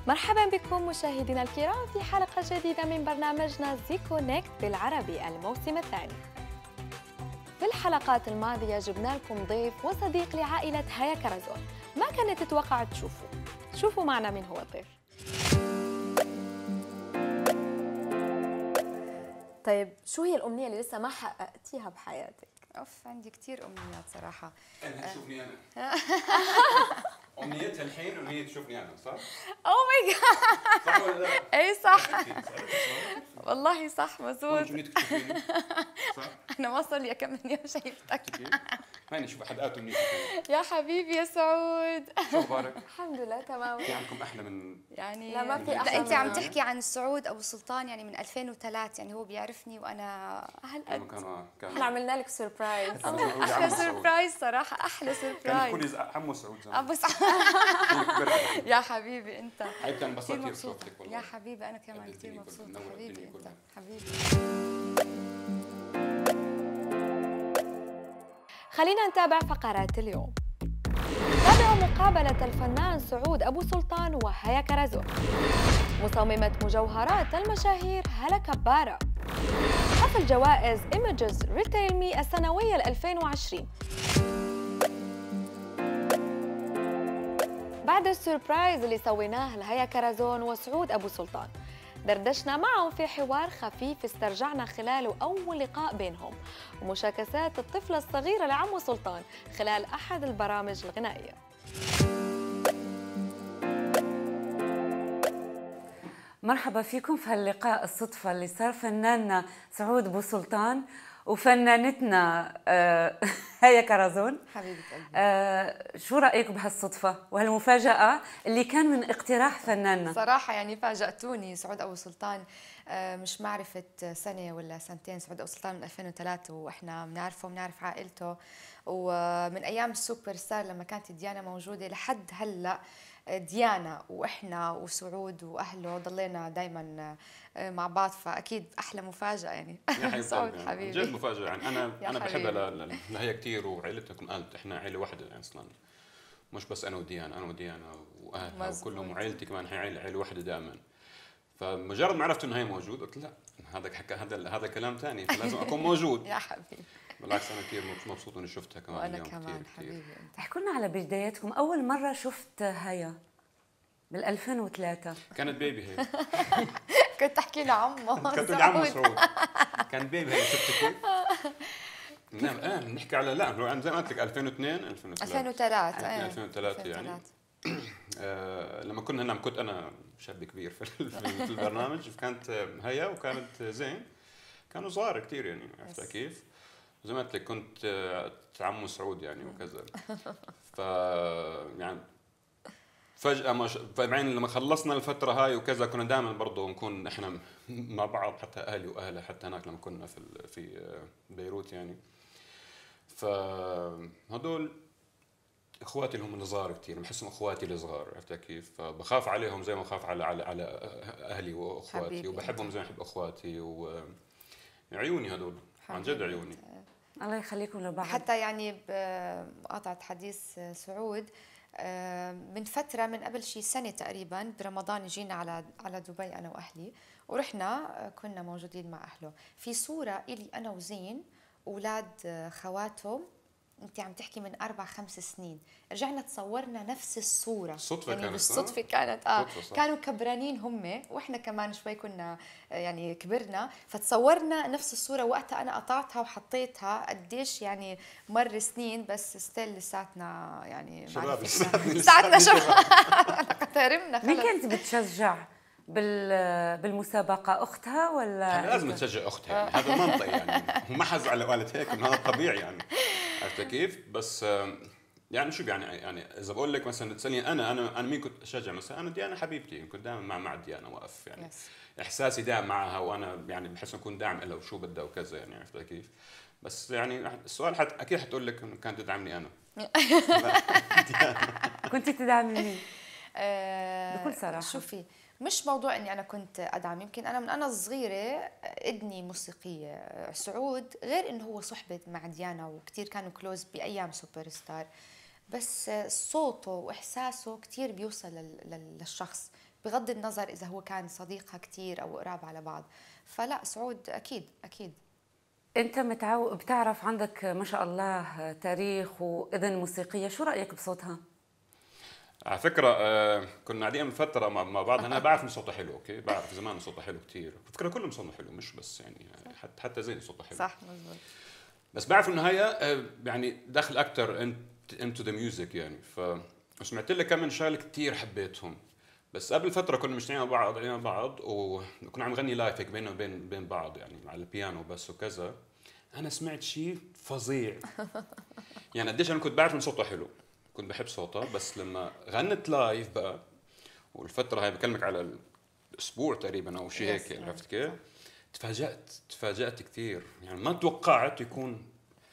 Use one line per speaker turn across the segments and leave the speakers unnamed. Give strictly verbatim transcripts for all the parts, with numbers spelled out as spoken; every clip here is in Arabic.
مرحبا بكم مشاهدينا الكرام في حلقة جديدة من برنامجنا زي كونكت بالعربي الموسم الثاني. في الحلقات الماضية جبنا لكم ضيف وصديق لعائلة هيا كرزون، ما كانت تتوقع تشوفوا. شوفوا معنا من هو الضيف. طيب شو هي الأمنية اللي لسه ما حققتيها بحياتك؟
اوف عندي كثير امنيات صراحه.
انها تشوفني انا. امنيتها الحين ان هي تشوفني انا، صح؟
اوه ماي جاد.
صح ولا لا؟
اي صح والله صح مزبوط.
صح؟
انا ما صار لي كم يوم شايفتك.
هاني شوف حلقات امنيتي.
يا حبيبي يا سعود،
شو اخبارك؟
الحمد لله تمام.
في عندكم احلى من
يعني
لا ما في أحلى.
لا انت عم
من-
تحكي عن سعود ابو سلطان يعني من ألفين وثلاثة، يعني هو بيعرفني وانا اهل
لما
قد.
كان كان
احنا عملنا لك سربرايز.
كان يقولوا لي
احلى
عمو سعود.
سربرايز صراحه، احلى
كان
سربرايز.
يقول لي عمو سعود زمان.
ابو سعود
كبرت.
يا حبيبي انت
حبيبتي انا انبسطت
كثير
كثير
مبسوطة.
بشوفتك والله.
يا حبيبي انا كمان
قد
كثير
الدنيا
مبسوطه.
كلها، منورة
حبيبي
الدنيا
انت
كلها.
حبيبي.
خلينا نتابع فقرات اليوم. تابعوا مقابلة الفنان سعود أبو سلطان وهيا كرزون. مصممة مجوهرات المشاهير هلا كبارة. حفل جوائز إيمجز ريتيل مي السنوية ألفين وعشرين. بعد السوربرايز اللي سويناه لهيا كرزون وسعود أبو سلطان، دردشنا معهم في حوار خفيف استرجعنا خلاله أول لقاء بينهم ومشاكسات الطفلة الصغيرة لعمو سلطان خلال أحد البرامج الغنائية.
مرحبا فيكم في هاللقاء الصدفة اللي صار فناننا سعود أبو سلطان وفنانتنا آه، هيا كرزون.
حبيبة قلبي.
آه، شو رأيك بهالصدفة وهالمفاجأة اللي كان من اقتراح فناننا؟
صراحة يعني فاجأتوني. سعود أبو سلطان آه، مش معرفة سنة ولا سنتين، سعود أبو سلطان من ألفين وثلاثة وإحنا بنعرفه وبنعرف عائلته، ومن أيام السوبر ستار لما كانت ديانا موجودة لحد هلأ. ديانا وإحنا وسعود وأهله ضلينا دايما مع بعض، فأكيد أحلى مفاجأة يعني. سعود
يعني
حبيبي
جد مفاجأة يعني. انا
يا
انا
حبيبي.
بحبها ل- ل- لهي كثير وعائلتكم قالت احنا عائلة واحدة يعني اصلا، مش بس انا وديانا، انا وديانا واهلها
مزبوط.
وكلهم وعائلتي كمان، هي عائلة عائلة واحدة دائما. فمجرد ما عرفت انه هي موجود قلت لا، هذا حكى هذا هذا كلام ثاني، فلازم اكون موجود.
يا حبيبي.
بالعكس انا كثير مبسوط اني شفتها كمان
وأنا
اليوم.
كمان
كتير كتير.
حبيبي أنت.
احكوا لنا على بداياتكم. أول مرة شفت هيا بال ألفين وثلاثة.
كانت بيبي هي.
كنت تحكي لعمه
كنت تقول عمو سعود. كان بيبي هي، شفت كيف؟ نعم اه بنحكي على لا هو زي ما قلت لك ألفين واثنين ألفين وثلاثة
ألفين وثلاثة ايه
ألفين وثلاثة يعني. آه لما كنا هنا كنت انا شاب كبير في في في البرنامج، فكانت هيا وكانت زين، كانوا صغار كثير يعني، عرفت كيف؟ زي ما قلت لك كنت آه، عمو سعود يعني وكذا. ف يعني فجأة مش... بعدين لما خلصنا الفترة هاي وكذا كنا دائما برضه نكون احنا مع بعض، حتى اهلي واهلها حتى هناك لما كنا في ال... في بيروت يعني. فهدول اخواتي اللي هم الصغار كثير، بحسهم اخواتي الصغار، عرفت كيف؟ فبخاف عليهم زي ما بخاف على على على اهلي واخواتي،
حبيبي
وبحبهم
أنت.
زي ما بحب اخواتي، وعيوني هدول عن جد عيوني.
الله يخليكم لبعض.
حتى يعني بقاطعة حديث سعود، آه، من فترة من قبل شي سنة تقريبا برمضان جينا على على دبي أنا وأهلي، ورحنا آه، كنا موجودين مع أهله. في صورة إلي أنا وزين أولاد آه، خواتهم، أنت عم تحكي من أربع خمس سنين، رجعنا تصورنا نفس الصورة.
صدفة
يعني
كانت،
بالصدفة
صح؟
كانت آه
صدفة، صح.
كانوا كبرانين هم وإحنا كمان شوي كنا آه، يعني كبرنا، فتصورنا نفس الصورة. وقتها أنا قطعتها وحطيتها، قديش يعني مر سنين بس ستيل لساتنا يعني
شباب
معرفتنا.
لساتنا-
لساتنا
لساتنا
شباب. تهرمنا
مين
خلص.
كانت بتشجع بال بالمسابقة؟ أختها ولا
أنا لازم
إنت؟
تشجع اختها يعني، هذا منطقي يعني، وما حز على قالت هيك انه هذا طبيعي يعني، عرفت كيف؟ بس آم، يعني شو يعني يعني اذا بقول لك مثلا تسالني انا انا انا مين كنت اشجع مثلا، انا ديانا حبيبتي، كنت دائما مع مع ديانا واقف يعني.
Yes.
احساسي دائما معها، وانا يعني بحس اكون داعم لها وشو بدها وكذا يعني، عرفت كيف؟ بس يعني السؤال حت اكيد حتقول لك انه كانت تدعمني انا. لا، ديانا.
كنت تدعمي مين؟
آه،
بكل صراحة.
شوفي، مش موضوع اني انا كنت ادعم، يمكن انا من انا صغيره اذني موسيقيه. سعود غير انه هو صحبه مع ديانا وكثير كانوا كلوز بايام سوبر ستار، بس صوته واحساسه كثير بيوصل لل- لل- للشخص، بغض النظر اذا هو كان صديقها كثير او قراب على بعض. فلا سعود اكيد اكيد.
انت متعو... بتعرف عندك ما شاء الله تاريخ واذن موسيقيه، شو رايك بصوتها؟
على فكره آه كنا قاعدين من فتره مع مع بعض، انا بعرف ان صوتها حلو، اوكي، بعرف زمان إن صوتها حلو كثير، فكره كلهم صوتهم حلو مش بس يعني حتى حتى زين صوتها حلو.
صح مزبوط.
بس بعرف انه هي آه يعني داخل اكثر انتو ذا ميوزك يعني، ف سمعت لها كم من شغله كثير حبيتهم. بس قبل فتره كنا مجتمعين مع بعض مع بعض وكنا عم نغني لايف هيك بيننا وبين بين بعض يعني على البيانو بس وكذا. انا سمعت شيء فظيع يعني قديش انا كنت بعرف ان صوتها حلو، كنت بحب صوتها، بس لما غنت لايف بقى والفتره هاي بكلمك على الاسبوع تقريبا او شيء هيك، عرفت كيف؟ تفاجأت تفاجأت كثير يعني، ما توقعت يكون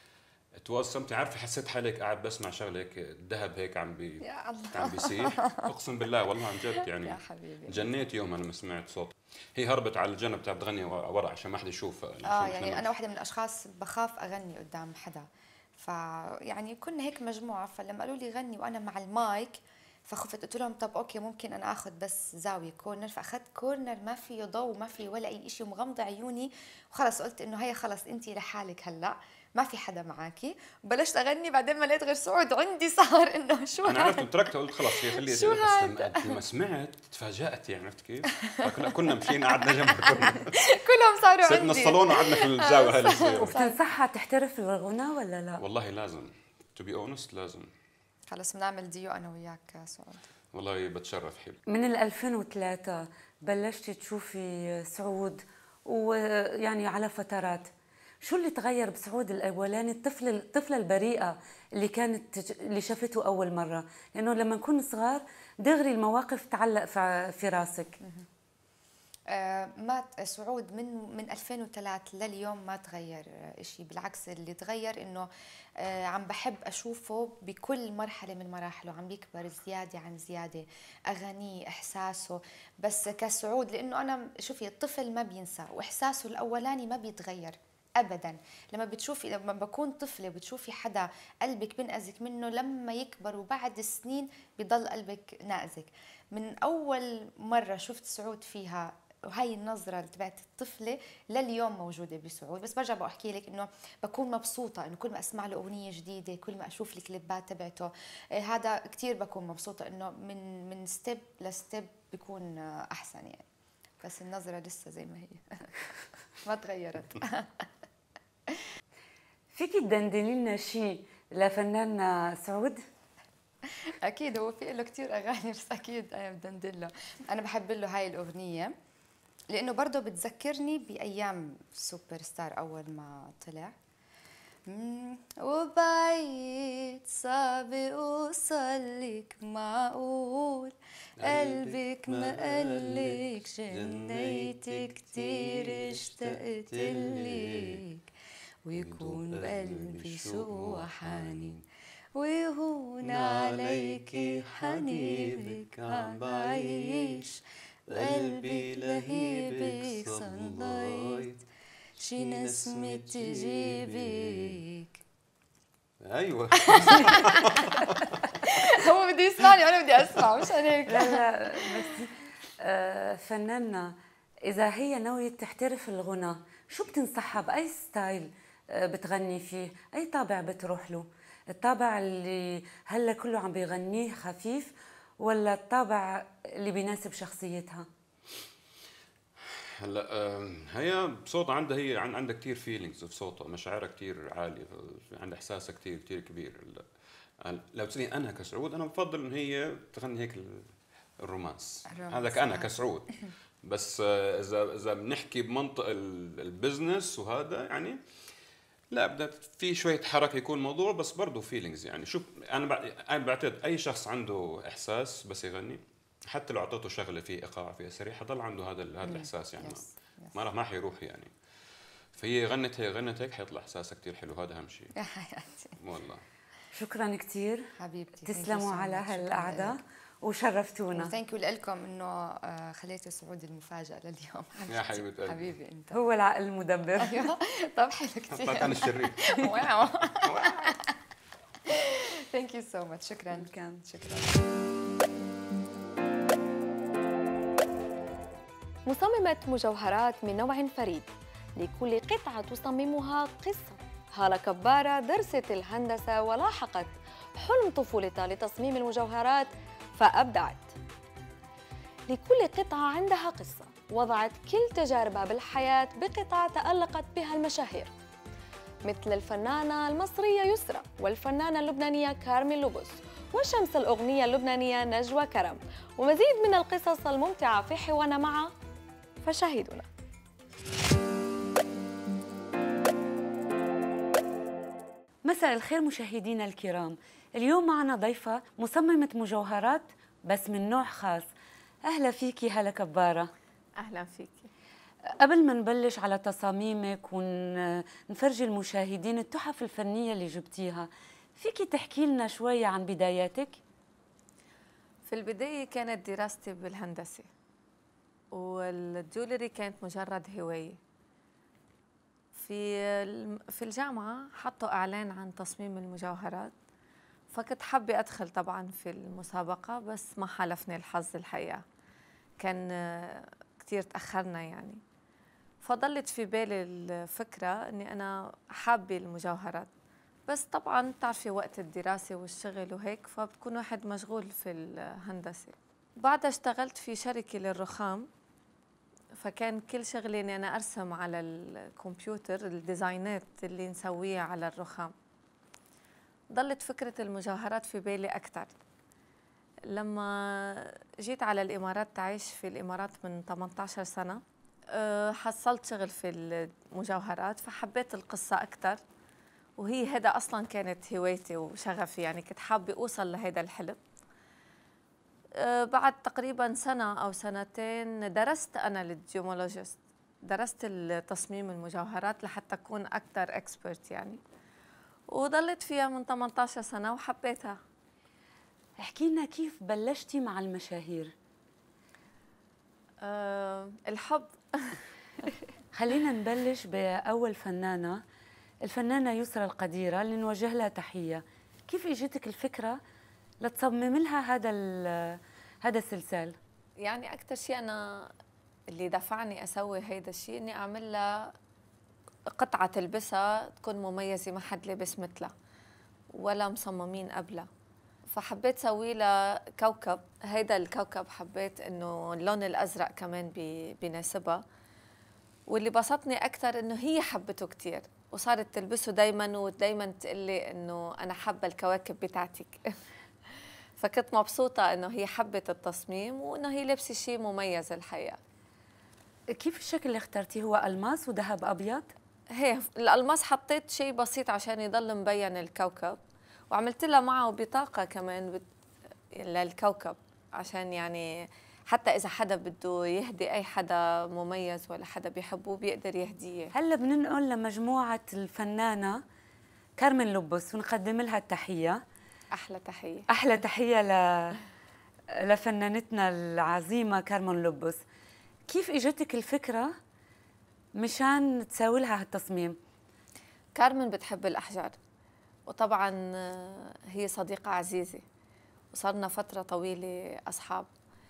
توصل. عارفه حسيت حالك قاعد بسمع شغله هيك الذهب هيك عم بي
يا الله
عم بيسيح، اقسم بالله والله عن جد يعني.
يا حبيبي
جنيت يومها لما سمعت صوت. هي هربت على الجنب تاع تغني ورا عشان ما حدا يشوفها يعني.
اه يعني انا واحده من الاشخاص بخاف اغني قدام حدا، فيعني كنا هيك مجموعه، فلما قالوا لي غني وانا مع المايك فخفت، قلت لهم طب اوكي ممكن انا اخذ بس زاويه كورنر، فاخذت كورنر ما فيه ضوء ما فيه ولا اي شيء ومغمضه عيوني، وخلص قلت انه هي خلص انت لحالك هلا ما في حدا معاكي، وبلشت اغني. بعدين ما لقيت غير سعود عندي صار انه شو
انا عرفت تركتها قلت خلص هي خليها.
شو
بس لما سمعت تفاجأت يعني، عرفت كيف؟ كنا كنا مشينا قعدنا جنبها كلنا
كلهم صاروا عندي،
سبنا الصالون وقعدنا في الزاويه هاي الصغيره.
وبتنصحها تحترف الغنى ولا لا؟
والله لازم، تو بي اونست لازم.
خلص بنعمل ديو انا وياك سعود.
والله بتشرف حبيبي.
من ال ألفين وثلاثة بلشتي تشوفي سعود ويعني على فترات، شو اللي تغير بسعود الاولاني، الطفله الطفله البريئه اللي كانت اللي شافته اول مره؟ لانه لما نكون صغار دغري المواقف تعلق في راسك.
آه ما سعود من من ألفين وثلاثة لليوم ما تغير شيء، بالعكس اللي تغير انه آه عم بحب اشوفه بكل مرحله من مراحله عم بيكبر زياده عن زياده، اغانيه احساسه. بس كسعود لانه انا شوفي الطفل ما بينسى، واحساسه الاولاني ما بيتغير ابدا. لما بتشوفي لما بكون طفله بتشوفي حدا قلبك بنأذك منه، لما يكبر وبعد سنين بضل قلبك نأذك. من اول مره شفت سعود فيها وهي النظره تبعت الطفله لليوم موجوده بسعود. بس برجع بحكي لك انه بكون مبسوطه انه كل ما اسمع له اغنيه جديده، كل ما اشوف الكليبات تبعته، إيه هذا كثير بكون مبسوطه انه من من ستيب لستيب بيكون احسن يعني. بس النظره لسه زي ما هي ما تغيرت.
فيكي تدندني لنا شيء لفنان سعود؟
اكيد هو في له كثير اغاني، بس اكيد انا بدندن له. انا بحب له هاي الاغنيه لانه برضه بتذكرني بايام سوبر ستار اول ما طلع. وبعيد صعب اوصلك معقول، قلبك ما قالك جنيت كتير اشتقت لك، ويكون بقلبي شوق وحنين، ويهون عليكي حنيبك عم بعيش، بقلبي لهيبك صليت شي نسمة تجيبك.
ايوه
هو بده يسمعني وانا بدي اسمع مش هيك.
لا لا بس آه فنانة اذا هي ناوية تحترف الغنى شو بتنصحها؟ باي ستايل آه بتغني فيه؟ اي طابع بتروح له؟ الطابع اللي هلا كله عم بيغنيه خفيف، ولا الطابع اللي بيناسب شخصيتها؟
هلا هي بصوتها عندها هي عندها كثير فيلينجز في صوتها، مشاعرها كثير عاليه، عندها احساسها كثير كثير كبير. لو تسالني انا كسعود انا بفضل ان هي تغني هيك الرومانس، هذا انا كسعود. بس اذا اذا بنحكي بمنطق البزنس وهذا يعني لا، بدها في شويه حركه يكون الموضوع، بس برضه فيلينجز يعني. شوف انا انا بعتقد اي شخص عنده احساس بس يغني، حتى لو اعطيته شغله فيه ايقاع فيها سريع حضل عنده هذا هذا الاحساس يعني. ما راح ما حيروح يعني. فهي غنت هي غنت هيك حيطلع احساسها كثير حلو، هذا اهم شيء
يا حياتي.
والله
شكرا كثير
حبيبتي،
تسلموا على هالقعده وشرفتونا.
ثانك يو لكم انه خليتوا سعود المفاجاه لليوم.
يا حبيبه قلبي،
حبيبي انت
هو العقل المدبر.
ايوه طب حلو كثير.
طلعت انا الشرير.
واو ثانك يو سو ماتش. شكرا
كان
شكرا.
مصممة مجوهرات من نوع فريد، لكل قطعة تصممها قصة. هالة كبارة درست الهندسة ولاحقت حلم طفولتها لتصميم المجوهرات فأبدعت. لكل قطعة عندها قصة، وضعت كل تجاربها بالحياة بقطعة تألقت بها المشاهير، مثل الفنانة المصرية يسرى، والفنانة اللبنانية كارمن لوبوس، وشمس الأغنية اللبنانية نجوى كرم، ومزيد من القصص الممتعة في حوارنا معها، فشاهدونا.
مساء الخير مشاهدينا الكرام، اليوم معنا ضيفة مصممة مجوهرات بس من نوع خاص. أهلا فيكي هالة كبارة.
أهلا فيكي.
قبل ما نبلش على تصاميمك ونفرجي المشاهدين التحف الفنية اللي جبتيها، فيكي تحكي لنا شوية عن بداياتك؟
في البداية كانت دراستي بالهندسة، والجولري كانت مجرد هواية. في في الجامعة حطوا إعلان عن تصميم المجوهرات، فكنت حابة أدخل طبعا في المسابقة، بس ما حالفني الحظ الحقيقة، كان كتير تأخرنا يعني. فضلت في بالي الفكرة أني أنا حابة المجوهرات، بس طبعا بتعرفي وقت الدراسة والشغل وهيك، فبتكون واحد مشغول في الهندسة. بعدها اشتغلت في شركة للرخام، فكان كل شغلي اني انا ارسم على الكمبيوتر الديزاينات اللي نسويها على الرخام. ضلت فكرة المجوهرات في بالي أكثر لما جيت على الإمارات تعيش في الإمارات من ثمانية عشر سنة. حصلت شغل في المجوهرات فحبيت القصة أكثر، وهي هذا أصلاً كانت هوايتي وشغفي، يعني كنت حابة أوصل لهذا الحلم. بعد تقريباً سنة أو سنتين درست أنا للجيومولوجيست، درست التصميم المجوهرات لحتى أكون أكثر إكسبرت يعني، وضلت فيها من ثمانية عشر سنة وحبيتها.
احكي لنا كيف بلشتي مع المشاهير؟
أه الحب.
خلينا نبلش بأول فنانة، الفنانة يسرى القديرة اللي نوجه لها تحية. كيف اجتك الفكرة لتصمم لها هذا هذا السلسال؟
يعني أكثر شيء أنا اللي دفعني أسوي هيدا الشيء إني أعمل لها قطعة تلبسها تكون مميزة، ما حد لبس مثلها ولا مصممين قبلها، فحبيت سوي لها كوكب. هيدا الكوكب حبيت إنه اللون الأزرق كمان بيناسبها، واللي بسطني أكثر إنه هي حبته كتير وصارت تلبسه دايما، ودايما تقلي إنه أنا حابة الكواكب بتاعتك. فكنت مبسوطة إنه هي حبت التصميم وإنه هي لبسي شيء مميز الحقيقة.
كيف الشكل اللي اخترتيه؟ هو ألماس وذهب أبيض؟
هي الألماس حطيت شيء بسيط عشان يضل مبين الكوكب، وعملت لها معه بطاقة كمان بت... للكوكب، عشان يعني حتى إذا حدا بده يهدي أي حدا مميز ولا حدا بيحبوه بيقدر يهديه.
هلا بننقل لمجموعة الفنانة كارمن لوبوس ونقدم لها التحية.
أحلى تحية.
أحلى تحية ل... لفنانتنا العظيمة كارمن لوبوس. كيف اجتك الفكرة مشان تساوي لها هالتصميم؟
كارمن بتحب الأحجار، وطبعا هي صديقة عزيزة وصارنا فترة طويلة أصحاب،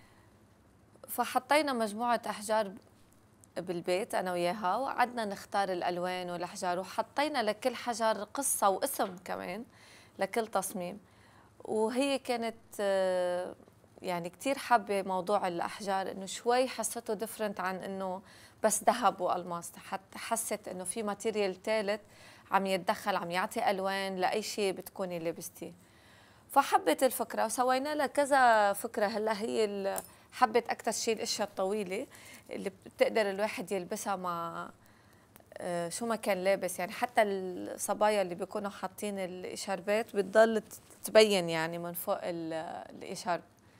فحطينا مجموعة أحجار بالبيت أنا وياها، وقعدنا نختار الألوان والأحجار، وحطينا لكل حجر قصة واسم كمان لكل تصميم. وهي كانت يعني كتير حابة موضوع الأحجار، إنه شوي حسته ديفرنت عن إنه بس ذهب وألماس، حتى حست إنه في ماتيريال ثالث عم يتدخل، عم يعطي ألوان لأي شيء بتكوني لبستيه. فحبت الفكرة وسوينا لها كذا فكرة. هلا هي حبت أكثر شيء الأشياء الطويلة اللي بتقدر الواحد يلبسها مع شو ما كان لابس، يعني حتى الصبايا اللي بيكونوا حاطين الإشاربات بتضل تبين يعني من فوق الإشارب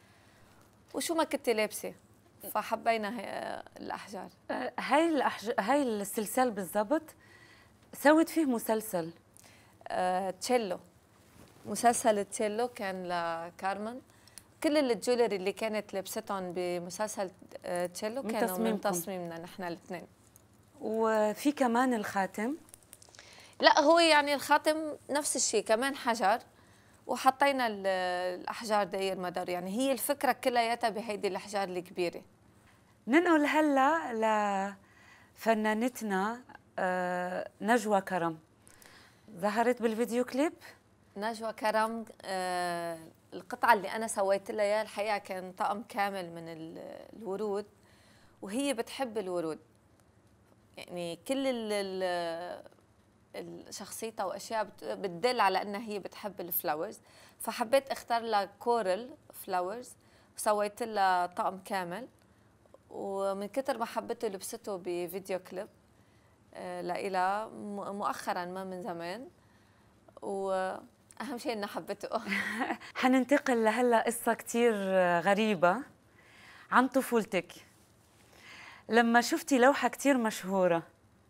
وشو ما كنت لابسة. فحبينا الأحجار.
هاي الأحجار، هاي السلسال بالضبط سويت فيه مسلسل
أه، تشيلو، مسلسل تشيلو كان لكارمن. كل الجولري اللي كانت لبستهم بمسلسل تشيلو كانوا من تصميمنا نحن الاثنين.
وفي كمان الخاتم.
لا هو يعني الخاتم نفس الشيء كمان حجر، وحطينا الأحجار داير مدار، يعني هي الفكرة كلياتها بهيدي الأحجار الكبيرة.
ننقل هلا لفنانتنا آه، نجوى كرم. ظهرت بالفيديو كليب.
نجوى كرم آه، القطعة اللي أنا سويت لها إياها الحقيقة كان طقم كامل من ال- الورود، وهي بتحب الورود. يعني كل ال- ال- شخصيتها وأشياء بت- بتدل على أنها هي بتحب الفلاورز، فحبيت أختار لها كورل فلاورز وسويت لها طقم كامل. ومن كتر ما حبته لبسته بفيديو كليب آه، لإلها م- مؤخرا ما من زمان، وأهم شيء إنها حبته.
حننتقل لهلا قصة كتير غريبة عن طفولتك، لما شفتي لوحة كتير مشهورة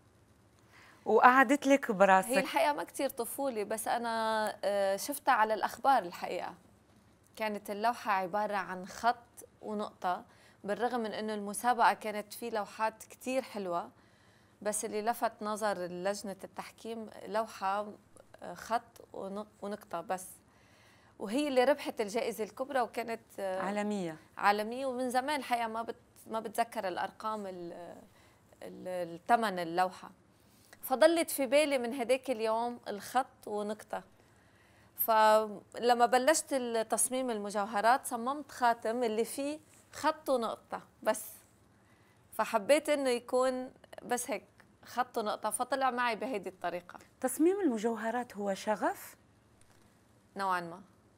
وقعدت لك
هي
براسك.
الحقيقة ما كتير طفولي، بس أنا آه، شفتها على الأخبار. الحقيقة كانت اللوحة عبارة عن خط ونقطة، بالرغم من أنه المسابقة كانت في لوحات كتير حلوة، بس اللي لفت نظر لجنة التحكيم لوحة آه، خط ونق- ونقطة بس، وهي اللي ربحت الجائزة الكبرى، وكانت آه،
عالمية.
عالمية. ومن زمان الحقيقة ما بت ما بتذكر الأرقام الثمن اللوحة، فضلت في بالي من هداك اليوم الخط ونقطة. فلما بلشت تصميم المجوهرات صممت خاتم اللي فيه خط ونقطة بس، فحبيت انه يكون بس هيك خط ونقطة، فطلع معي بهيدي الطريقة.
تصميم المجوهرات هو شغف
نوعا ما.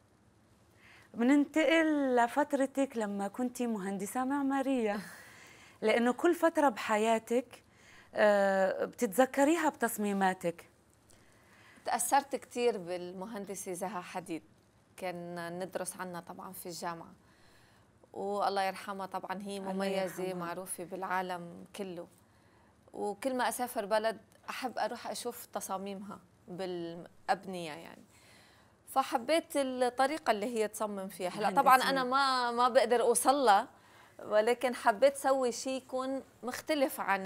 بننتقل لفترتك لما كنتي مهندسة معمارية، لأنه كل فترة بحياتك آه، بتتذكريها بتصميماتك.
تأثرت كثير بالمهندسة زها حديد، كان ندرس عنها طبعا في الجامعة، والله يرحمها طبعا هي مميزة معروفة بالعالم كله، وكل ما أسافر بلد أحب أروح أشوف تصاميمها بالأبنية يعني، فحبيت الطريقة اللي هي تصمم فيها. هلا طبعا أنا ما ما بقدر أوصل لها، ولكن حبيت سوي شيء يكون مختلف عن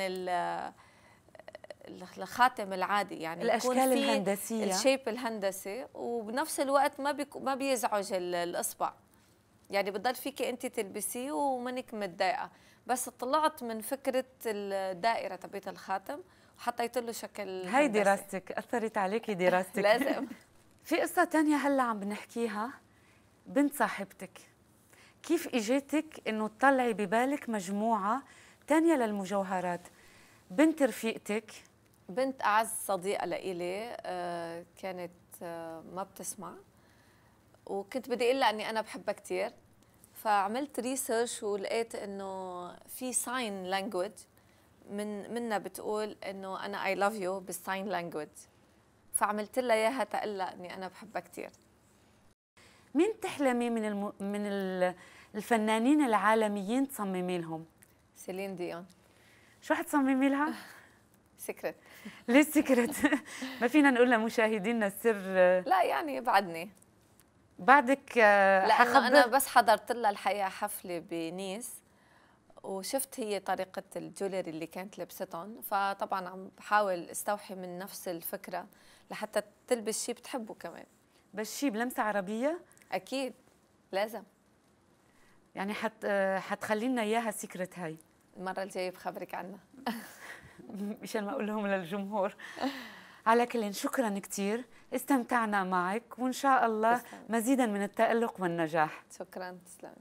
الخاتم العادي، يعني
الاشكال الهندسيه،
الشيب الهندسي، وبنفس الوقت ما بيك ما بيزعج الاصبع، يعني بتضل فيك انت تلبسيه ومنك متضايقه. بس طلعت من فكره الدائره تبعت الخاتم وحطيت له شكل
هاي دراستك اثرت عليكي دراستك.
لازم.
في قصه ثانيه هلا عم بنحكيها، بنت صاحبتك، كيف اجيتك انه تطلعي ببالك مجموعه ثانيه للمجوهرات؟ بنت رفيقتك،
بنت أعز صديقة لإلي، آه كانت آه ما بتسمع، وكنت بدي أقول لها أني أنا بحبها كتير، فعملت ريسيرش ولقيت أنه في ساين لانجويج من منا بتقول أنه أنا I love you بالساين لانجويج، فعملت لها إياها تقول لها أني أنا بحبها كتير.
مين تحلمي من الم... من الفنانين العالميين تصممي لهم؟
سيلين ديون.
شو حتصممي لها؟
سكرت.
ليه سكرت؟ ما فينا نقول لمشاهدينا السر؟
لا يعني بعدني
بعدك.
لأنه أنا بس حضرت لها الحقيقة حفلة بنيس، وشفت هي طريقة الجولري اللي كانت لبستهم، فطبعا عم بحاول استوحي من نفس الفكرة لحتى تلبس شيء بتحبه كمان.
بس شيء بلمسة عربية؟
أكيد لازم.
يعني حت حتخلي لنا إياها سكرت هاي.
المرة الجاية بخبرك عنها.
مشان ما أقول لهم للجمهور. على كل شكرا كثير، استمتعنا معك وإن شاء الله تسلم. مزيدا من التألق والنجاح.
شكرا. تسلمي.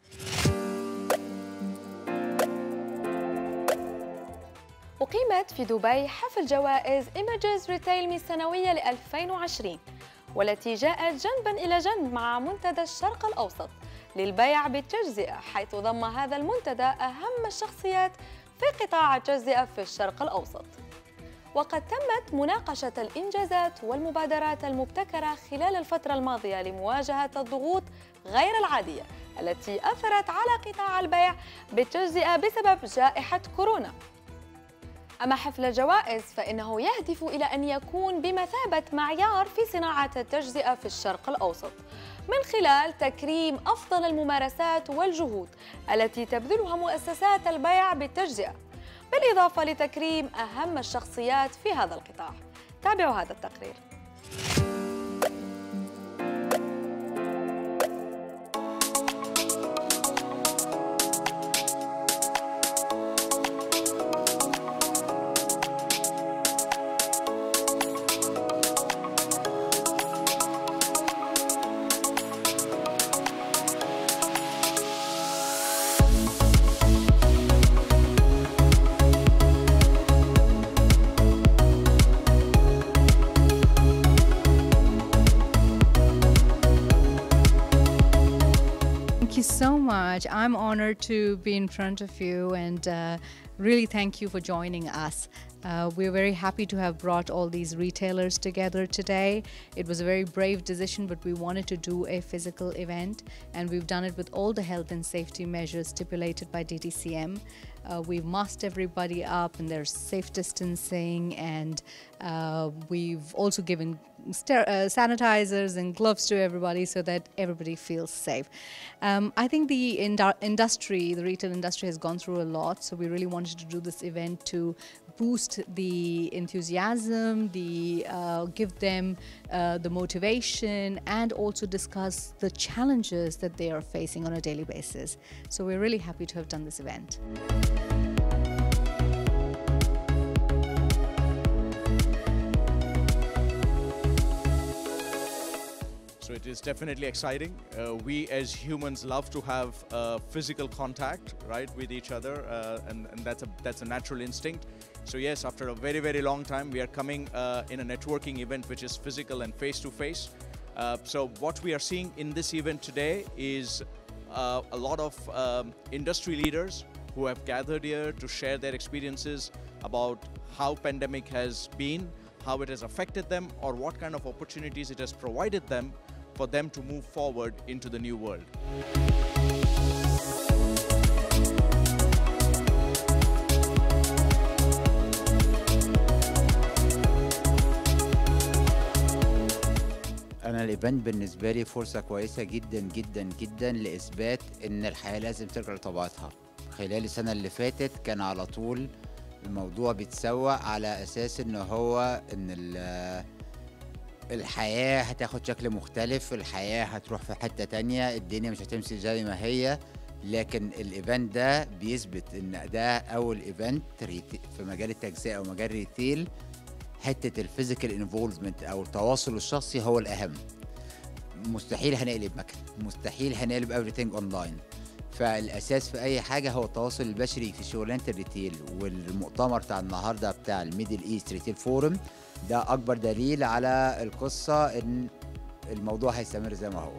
أقيمت في دبي حفل جوائز Images Retail السنوية ل ألفين وعشرين، والتي جاءت جنباً إلى جنب مع منتدى الشرق الأوسط للبيع بالتجزئة، حيث ضم هذا المنتدى أهم الشخصيات في قطاع التجزئة في الشرق الأوسط. وقد تمت مناقشة الإنجازات والمبادرات المبتكرة خلال الفترة الماضية لمواجهة الضغوط غير العادية التي أثرت على قطاع البيع بالتجزئة بسبب جائحة كورونا. أما حفل الجوائز فإنه يهدف إلى أن يكون بمثابة معيار في صناعة التجزئة في الشرق الأوسط، من خلال تكريم أفضل الممارسات والجهود التي تبذلها مؤسسات البيع بالتجزئة، بالإضافة لتكريم أهم الشخصيات في هذا القطاع. تابعوا هذا التقرير.
much. I'm honored to be in front of you, and uh, really thank you for joining us. Uh, we're very happy to have brought all these retailers together today. It was a very brave decision, but we wanted to do a physical event, and we've done it with all the health and safety measures stipulated by D T C M. Uh, we've masked everybody up, and there's safe distancing, and uh, we've also given uh, sanitizers and gloves to everybody so that everybody feels safe. Um, I think the indu industry, the retail industry, has gone through a lot, so we really wanted to do this event to boost the enthusiasm, the uh, give them uh, the motivation, and also discuss the challenges that they are facing on a daily basis. So we're really happy to have done this event.
So it is definitely exciting. Uh, we as humans love to have uh, physical contact, right, with each other, uh, and, and that's a that's a natural instinct. So yes, after a very very long time, we are coming uh, in a networking event which is physical and face to face. Uh, so what we are seeing in this event today is uh, a lot of um, industry leaders who have gathered here to share their experiences about how pandemic has been, how it has affected them, or what kind of opportunities it has provided them for them to move forward into the new world.
أنا الإيفنت بالنسبة لي فرصة كويسة جدا جدا جدا لإثبات إن الحياة لازم ترجع لطبيعتها. خلال السنة اللي فاتت كان على طول الموضوع بيتسوق على أساس إن هو إن الحياة هتاخد شكل مختلف، الحياة هتروح في حتة تانية، الدنيا مش هتمشي زي ما هي. لكن الإيفنت ده بيثبت إن ده أول إيفنت في مجال التجزئة أو مجال الريتيل حتة الفيزيكال انفولفمنت أو التواصل الشخصي هو الأهم. مستحيل هنقلب مكان، مستحيل هنقلب everything أونلاين. فالأساس في أي حاجة هو التواصل البشري في شغلانة الريتيل، والمؤتمر بتاع النهاردة بتاع الميدل إيست ريتيل فورم ده أكبر دليل على القصة إن الموضوع هيستمر زي ما هو.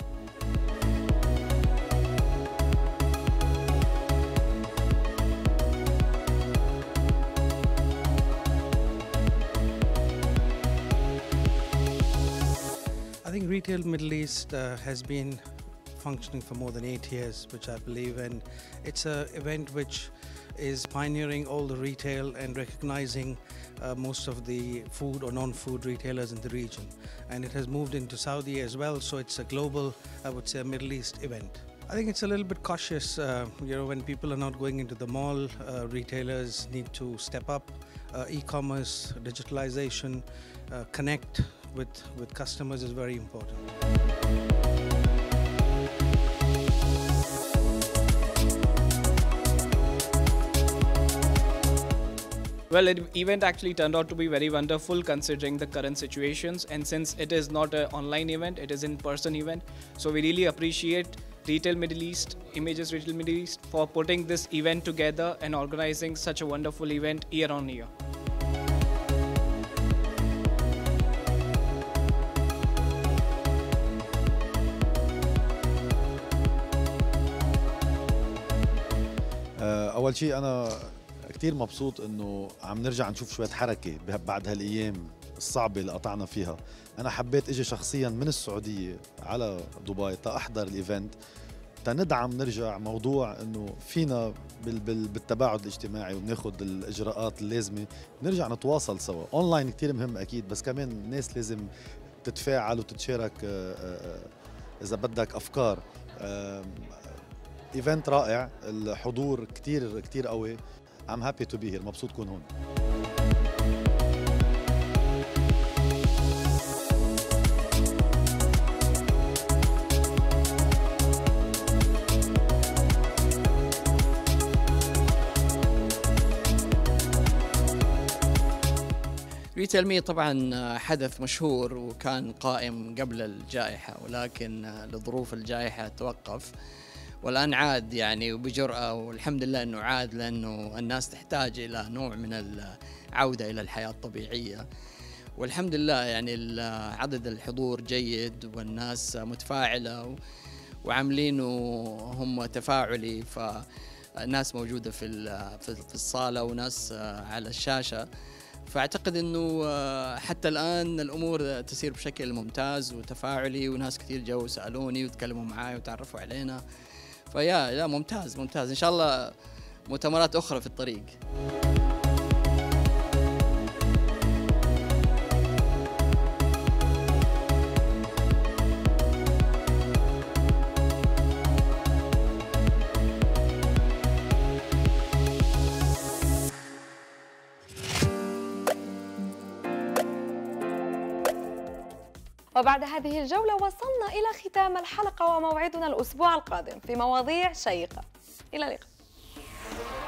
I think Retail Middle East uh, has been functioning for more than eight years, which I believe, and it's an event which is pioneering all the retail and recognizing uh, most of the food or non-food retailers in the region. And it has moved into Saudi as well, so it's a global, I would say, a Middle East event. I think it's a little bit cautious, uh, you know, when people are not going into the mall, uh, retailers need to step up. Uh, e-commerce, digitalization, uh, connect with, with customers is very important.
Well, the event actually turned out to be very wonderful considering the current situations, and since it is not an online event, it is an in-person event. So we really appreciate Retail Middle East, Images Retail Middle East for putting this event together and organizing such a wonderful event year on year.
أول شيء أنا كتير مبسوط إنه عم نرجع نشوف شوية حركة بعد هالأيام الصعبة اللي قطعنا فيها. أنا حبيت إجي شخصياً من السعودية على دبي تأحضر الإيفنت تندعم نرجع موضوع إنه فينا بالتباعد الاجتماعي وناخد الإجراءات اللازمة نرجع نتواصل سوا. أونلاين كتير مهم أكيد، بس كمان الناس لازم تتفاعل وتتشارك إذا بدك أفكار. ايفنت رائع، الحضور كتير كتير قوي. I'm happy to be here، مبسوط كون هون.
ريتيل مي طبعا حدث مشهور وكان قائم قبل الجائحة، ولكن لظروف الجائحة توقف، والآن عاد يعني وبجرأة، والحمد لله أنه عاد لأنه الناس تحتاج إلى نوع من العودة إلى الحياة الطبيعية. والحمد لله يعني عدد الحضور جيد والناس متفاعلة، وعاملينه هم تفاعلي، فناس موجودة في في الصالة وناس على الشاشة. فأعتقد أنه حتى الآن الأمور تسير بشكل ممتاز وتفاعلي، وناس كثير جو سألوني وتكلموا معي وتعرفوا علينا. فيا لا ممتاز ممتاز، إن شاء الله مؤتمرات أخرى في الطريق.
وبعد هذه الجولة وصلنا إلى ختام الحلقة، وموعدنا الأسبوع القادم في مواضيع شيقة. إلى اللقاء.